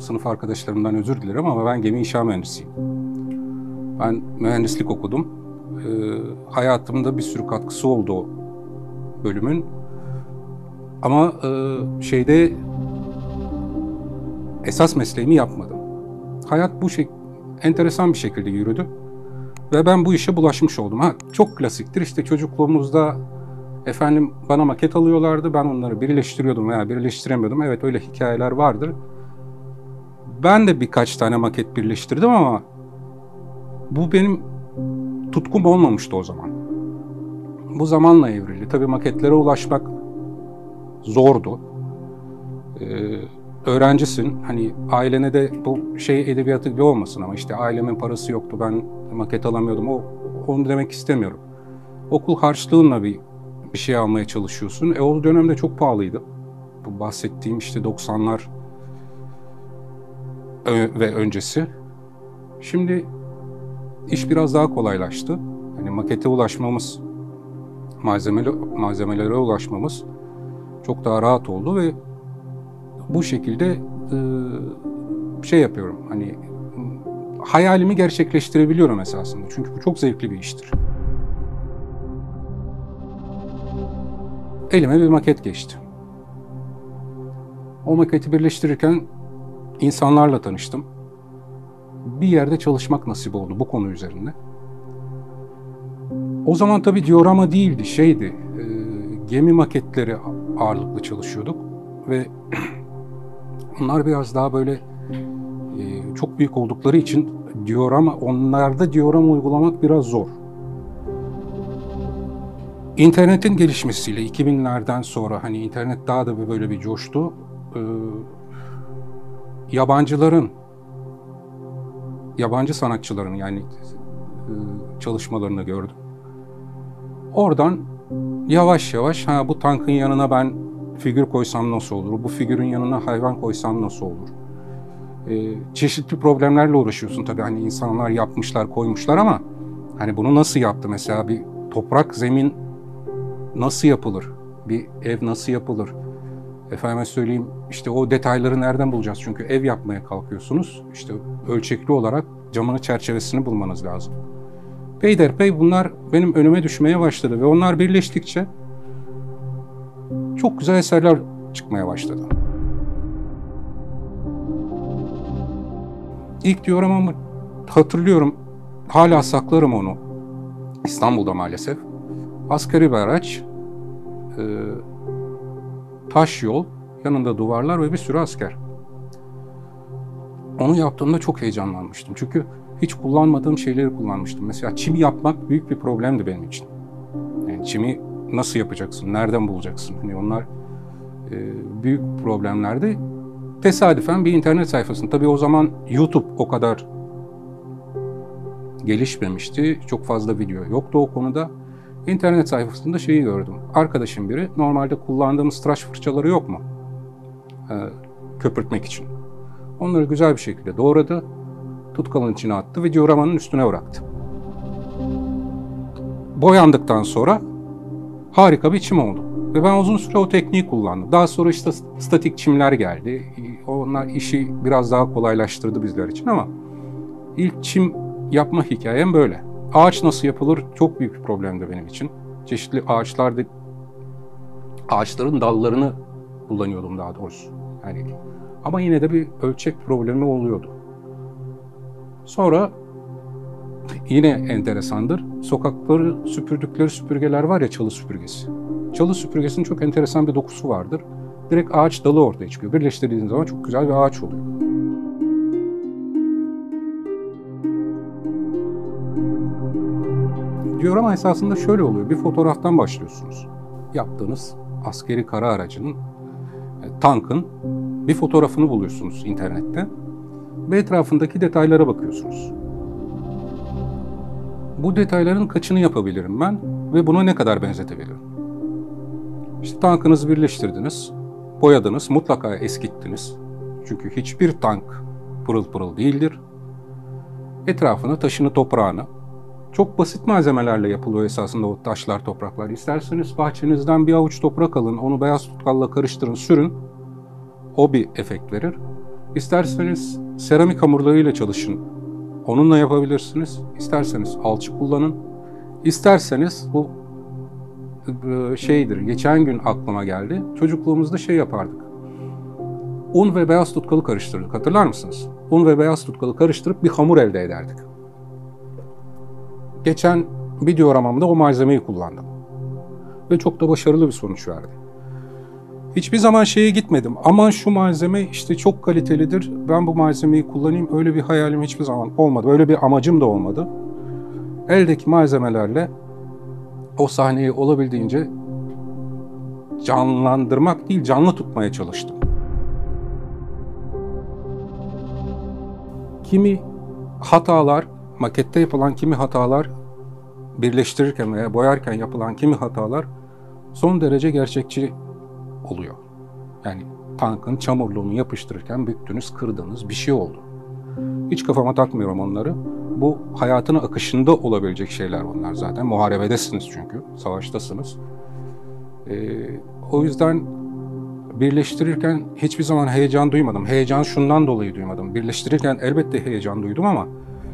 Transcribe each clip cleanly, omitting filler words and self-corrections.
sınıf arkadaşlarımdan özür dilerim ama ben gemi inşa mühendisiyim. Ben mühendislik okudum. Hayatımda bir sürü katkısı oldu o bölümün. Ama esas mesleğimi yapmadım. Hayat enteresan bir şekilde yürüdü. Ve ben bu işe bulaşmış oldum. Çok klasiktir işte çocukluğumuzda bana maket alıyorlardı. Ben onları birleştiriyordum veya birleştiremiyordum. Evet öyle hikayeler vardır. Ben de birkaç tane maket birleştirdim ama bu benim tutkum olmamıştı o zaman. Bu zamanla evrildi. Tabii maketlere ulaşmak zordu. Öğrencisin. Hani ailene de bu edebiyatı gibi olmasın ama işte ailemin parası yoktu. Ben maket alamıyordum. Onu demek istemiyorum. Okul harçlığınla bir şey almaya çalışıyorsun. O dönemde çok pahalıydı. Bu bahsettiğim işte 90'lar ve öncesi. Şimdi iş biraz daha kolaylaştı. Hani makete ulaşmamız, malzemelere ulaşmamız çok daha rahat oldu ve bu şekilde yapıyorum. Hani hayalimi gerçekleştirebiliyorum esasında. Çünkü bu çok zevkli bir iştir. Elime bir maket geçti. O maketi birleştirirken insanlarla tanıştım. Bir yerde çalışmak nasip oldu bu konu üzerinde. O zaman tabii diorama değildi, gemi maketleri ağırlıklı çalışıyorduk ve onlar biraz daha böyle çok büyük oldukları için onlarda diorama uygulamak biraz zor. İnternetin gelişmesiyle 2000'lerden sonra hani internet daha da böyle bir coştu. Yabancı sanatçıların yani çalışmalarını gördüm. Oradan yavaş yavaş bu tankın yanına ben figür koysam nasıl olur? Bu figürün yanına hayvan koysam nasıl olur? Çeşitli problemlerle uğraşıyorsun tabii. Hani insanlar yapmışlar, koymuşlar ama hani bunu nasıl yaptı? Mesela bir toprak zemin nasıl yapılır? Bir ev nasıl yapılır? Efendime söyleyeyim işte o detayları nereden bulacağız? Çünkü ev yapmaya kalkıyorsunuz. İşte ölçekli olarak camını çerçevesini bulmanız lazım. Peyderpey bunlar benim önüme düşmeye başladı ve onlar birleştikçe çok güzel eserler çıkmaya başladı. İlk dioramamı hatırlıyorum, hala saklarım onu. İstanbul'da maalesef. Askeri bir araç, taş yol, yanında duvarlar ve bir sürü asker. Onu yaptığımda çok heyecanlanmıştım. Çünkü hiç kullanmadığım şeyleri kullanmıştım. Mesela çim yapmak büyük bir problemdi benim için. Yani çimi nasıl yapacaksın, nereden bulacaksın? Hani onlar büyük problemlerdi. Tesadüfen bir internet sayfasında, tabii o zaman YouTube o kadar gelişmemişti. Çok fazla video yoktu o konuda. İnternet sayfasında gördüm. Arkadaşım biri, normalde kullandığımız tıraş fırçaları yok mu? Köpürtmek için. Onları güzel bir şekilde doğradı. Tutkalın içine attı ve dioramanın üstüne bıraktı. Boyandıktan sonra harika bir çim oldu. Ve ben uzun süre o tekniği kullandım. Daha sonra işte statik çimler geldi. Onlar işi biraz daha kolaylaştırdı bizler için ama ilk çim yapma hikayem böyle. Ağaç nasıl yapılır çok büyük bir problemdi benim için. Çeşitli ağaçların dallarını kullanıyordum daha doğrusu. Yani ama yine de bir ölçek problemi oluyordu. Sonra yine enteresandır. Sokakları süpürdükleri süpürgeler var ya, çalı süpürgesi. Çalı süpürgesinin çok enteresan bir dokusu vardır. Direkt ağaç dalı ortaya çıkıyor. Birleştirdiğiniz zaman çok güzel bir ağaç oluyor. Diorama esasında şöyle oluyor. Bir fotoğraftan başlıyorsunuz. Yaptığınız askeri kara aracının, tankın bir fotoğrafını buluyorsunuz internette ve etrafındaki detaylara bakıyorsunuz. Bu detayların kaçını yapabilirim ben ve buna ne kadar benzetebilirim? İşte tankınızı birleştirdiniz, boyadınız, mutlaka eskittiniz. Çünkü hiçbir tank pırıl pırıl değildir. Etrafına taşını, toprağını, çok basit malzemelerle yapılıyor esasında o taşlar, topraklar. İsterseniz bahçenizden bir avuç toprak alın, onu beyaz tutkalla karıştırın, sürün. O bir efekt verir. İsterseniz seramik hamurlarıyla çalışın. Onunla yapabilirsiniz. İsterseniz alçı kullanın. İsterseniz bu şeydir. Geçen gün aklıma geldi. Çocukluğumuzda şey yapardık. Un ve beyaz tutkalı karıştırdık. Hatırlar mısınız? Un ve beyaz tutkalı karıştırıp bir hamur elde ederdik. Geçen bir dioramamda o malzemeyi kullandım. Ve çok da başarılı bir sonuç verdi. Hiçbir zaman şeye gitmedim. Aman şu malzeme işte çok kalitelidir. Ben bu malzemeyi kullanayım. Öyle bir hayalim hiçbir zaman olmadı. Öyle bir amacım da olmadı. Eldeki malzemelerle o sahneyi olabildiğince canlandırmak değil, canlı tutmaya çalıştım. Kimi hatalar, makette yapılan kimi hatalar, birleştirirken veya boyarken yapılan kimi hatalar son derece gerçekçi oluyor. Yani tankın çamurluğunu yapıştırırken büktünüz, kırdınız, bir şey oldu. Hiç kafama takmıyorum onları. Bu hayatın akışında olabilecek şeyler bunlar zaten. Muharebedesiniz çünkü, savaştasınız. O yüzden birleştirirken hiçbir zaman heyecan duymadım. Heyecan şundan dolayı duymadım. Birleştirirken elbette heyecan duydum ama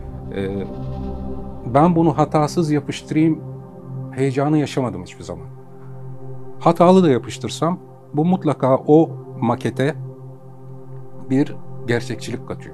ben bunu hatasız yapıştırayım heyecanı yaşamadım hiçbir zaman. Hatalı da yapıştırsam bu mutlaka o makete bir gerçekçilik katıyor.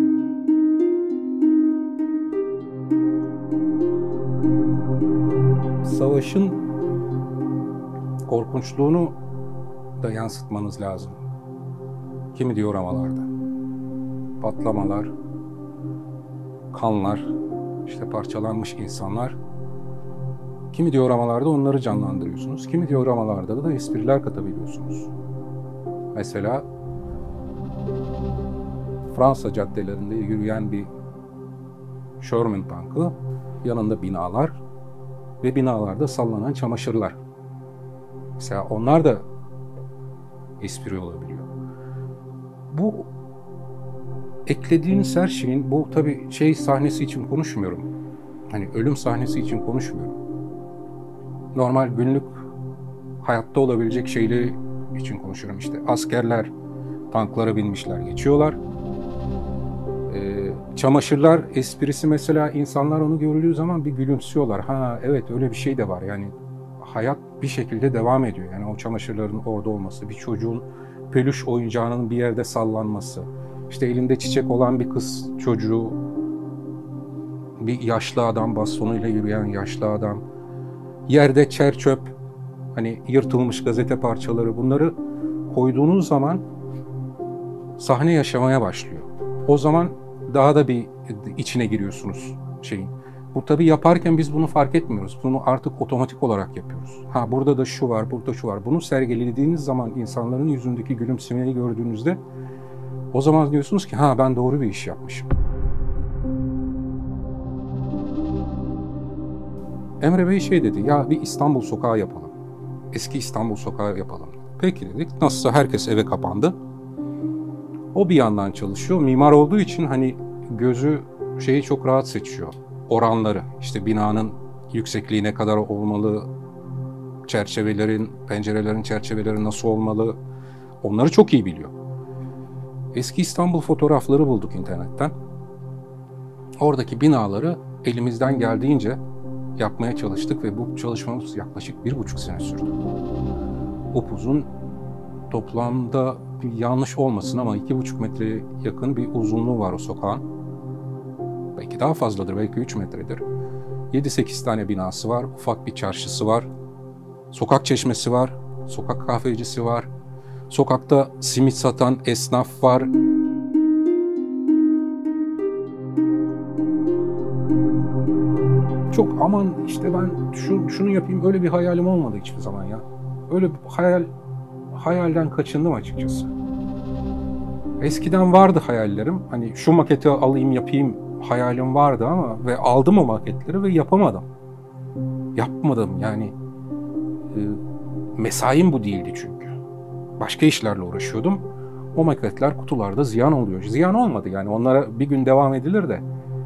Savaşın korkunçluğunu da yansıtmanız lazım. Kimi dioramalarda. Patlamalar, kanlar, işte parçalanmış insanlar. Kimi dioramalarda onları canlandırıyorsunuz. Kimi dioramalarda da espriler katabiliyorsunuz. Mesela Fransa caddelerinde yürüyen bir Sherman tankı, yanında binalar ve binalarda sallanan çamaşırlar. Mesela onlar da espri olabiliyor. Bu eklediğiniz her şeyin, bu tabii şey sahnesi için konuşmuyorum. Hani ölüm sahnesi için konuşmuyorum. Normal günlük hayatta olabilecek şeyleri için konuşuyorum. İşte askerler tanklara binmişler, geçiyorlar. Çamaşırlar esprisi mesela, insanlar onu gördüğü zaman bir gülümsüyorlar. Ha evet, öyle bir şey de var. Yani hayat bir şekilde devam ediyor. Yani o çamaşırların orada olması, bir çocuğun peluş oyuncağının bir yerde sallanması, işte elinde çiçek olan bir kız çocuğu, bir yaşlı adam, bastonuyla yürüyen yaşlı adam, yerde çer çöp, hani yırtılmış gazete parçaları, bunları koyduğunuz zaman sahne yaşamaya başlıyor. O zaman daha da bir içine giriyorsunuz şeyin. Bu tabii yaparken biz bunu fark etmiyoruz. Bunu artık otomatik olarak yapıyoruz. Ha burada da şu var, burada şu var. Bunu sergilediğiniz zaman insanların yüzündeki gülümsemeyi gördüğünüzde o zaman diyorsunuz ki ha ben doğru bir iş yapmışım. Emre Bey şey dedi, ya bir İstanbul sokağı yapalım. Eski İstanbul sokağı yapalım. Peki dedik. Nasılsa herkes eve kapandı. O bir yandan çalışıyor. Mimar olduğu için hani gözü şeyi çok rahat seçiyor. Oranları, işte binanın yüksekliği ne kadar olmalı, çerçevelerin, pencerelerin çerçeveleri nasıl olmalı, onları çok iyi biliyor. Eski İstanbul fotoğrafları bulduk internetten. Oradaki binaları elimizden geldiğince yapmaya çalıştık ve bu çalışmamız yaklaşık 1,5 sene sürdü. Upuzun, toplamda yanlış olmasın ama 2,5 metreye yakın bir uzunluğu var o sokağın. Belki daha fazladır, belki 3 metredir. 7-8 tane binası var, ufak bir çarşısı var, sokak çeşmesi var, sokak kahvecisi var, sokakta simit satan esnaf var. Çok aman işte ben şunu yapayım, öyle bir hayalim olmadı hiçbir zaman ya. Öyle bir hayalden kaçındım açıkçası. Eskiden vardı hayallerim. Hani şu maketi alayım yapayım hayalim vardı ama ve aldım o maketleri ve yapamadım. Yapmadım yani. Mesaim bu değildi çünkü. Başka işlerle uğraşıyordum. O maketler kutularda ziyan oluyor. Ziyan olmadı yani, onlara bir gün devam edilir de.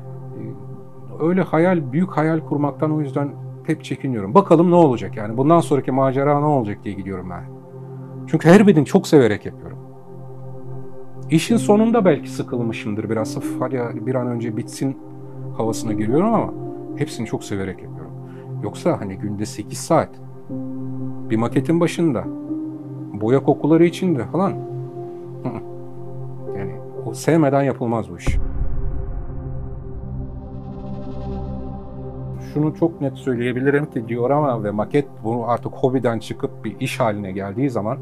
Öyle büyük hayal kurmaktan o yüzden hep çekiniyorum. Bakalım ne olacak yani, bundan sonraki macera ne olacak diye gidiyorum ben. Çünkü her birini çok severek yapıyorum. İşin sonunda belki sıkılmışımdır biraz. Hadi bir an önce bitsin havasına giriyorum ama hepsini çok severek yapıyorum. Yoksa hani günde 8 saat bir maketin başında, boya kokuları içinde falan. Yani o sevmeden yapılmaz bu iş. Şunu çok net söyleyebilirim ki diorama ve maket bunu artık hobiden çıkıp bir iş haline geldiği zaman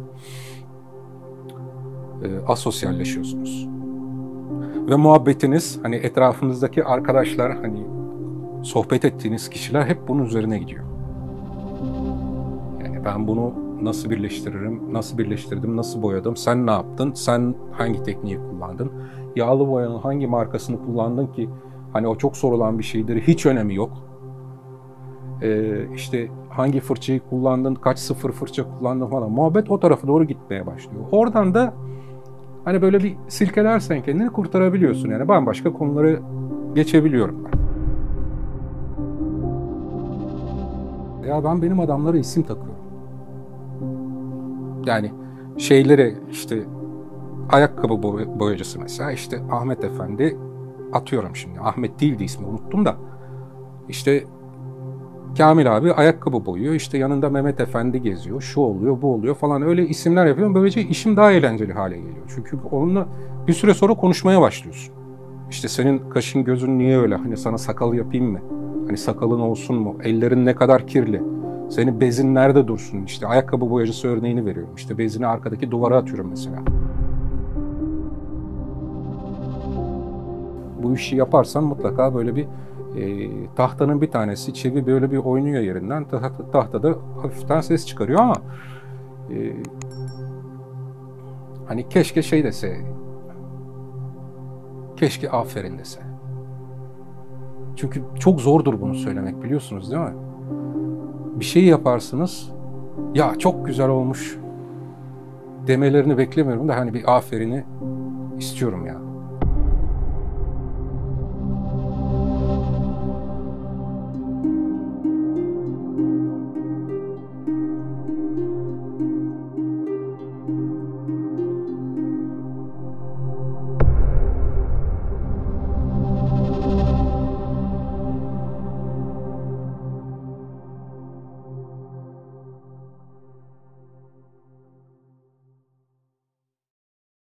asosyalleşiyorsunuz. Ve muhabbetiniz, hani etrafınızdaki arkadaşlar, hani sohbet ettiğiniz kişiler hep bunun üzerine gidiyor. Yani ben bunu nasıl birleştiririm, nasıl birleştirdim, nasıl boyadım, sen ne yaptın, sen hangi tekniği kullandın, yağlı boyanın hangi markasını kullandın ki hani o çok sorulan bir şeydir, hiç önemi yok. İşte hangi fırçayı kullandın, kaç sıfır fırça kullandın falan. Muhabbet o tarafa doğru gitmeye başlıyor. Oradan da hani böyle bir silkelersen kendini kurtarabiliyorsun. Yani bambaşka konuları geçebiliyorum ben. Ya ben benim adamlara isim takıyorum. Yani şeyleri işte ayakkabı boyacısı mesela işte Ahmet Efendi, atıyorum şimdi. Ahmet değildi ismi, unuttum da. İşte Kamil abi ayakkabı boyuyor. İşte yanında Mehmet Efendi geziyor. Şu oluyor, bu oluyor falan. Öyle isimler yapıyorum. Böylece işim daha eğlenceli hale geliyor. Çünkü onunla bir süre sonra konuşmaya başlıyorsun. İşte senin kaşın gözün niye öyle? Hani sana sakal yapayım mı? Hani sakalın olsun mu? Ellerin ne kadar kirli? Senin bezin nerede dursun? İşte ayakkabı boyacısı örneğini veriyorum. İşte bezini arkadaki duvara atıyorum mesela. Bu işi yaparsan mutlaka böyle bir tahtanın bir tanesi çivi böyle bir oynuyor yerinden. Tahtada hafiften ses çıkarıyor ama hani keşke şey dese, keşke aferin dese. Çünkü çok zordur bunu söylemek, biliyorsunuz değil mi? Bir şey yaparsınız, ya çok güzel olmuş demelerini beklemiyorum da hani bir aferini istiyorum ya.